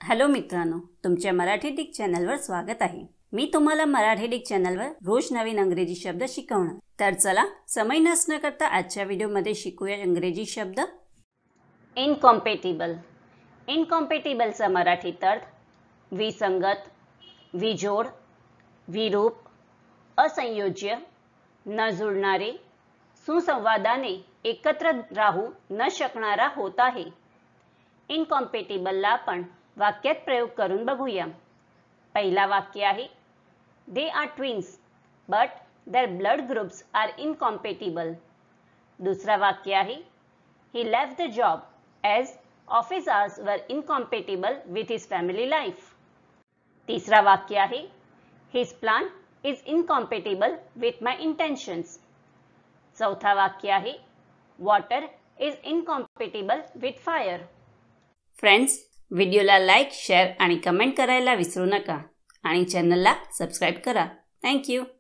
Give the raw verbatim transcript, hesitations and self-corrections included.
Hello मित्रांनो, तुमच्या Marathi Dick चॅनलवर स्वागत आहे। मी तुम्हाला मराठी डिक चॅनलवर रोज नवीन इंग्रजी शब्द शिकवणार। तर चला समय नष्ट न करता आजच्या व्हिडिओमध्ये शिकूया इंग्रजी शब्द। इनकॉम्पॅटिबल। इनकॉम्पॅटिबलचा मराठीत अर्थ विसंगत, विजोड, विरूप, असंयोज्य, न जुळणारे, सुसंवादाने एकत्र राहू न शकणारा होत आहे। इनकॉम्पॅटिबलला आपण वाक्यात प्रयोग करून बघूया। पहिला वाक्य आहे, they are twins but their blood groups are incompatible. दुसरा वाक्य आहे, he left the job as office hours were incompatible with his family life. तिसरा वाक्य आहे, his plan is incompatible with my intentions. चौथा वाक्य आहे, water is incompatible with fire. Friends, व्हिडिओला लाईक, शेअर आणि कमेंट करायला विसरू नका आणि चॅनलला सबस्क्राईब करा। Thank you.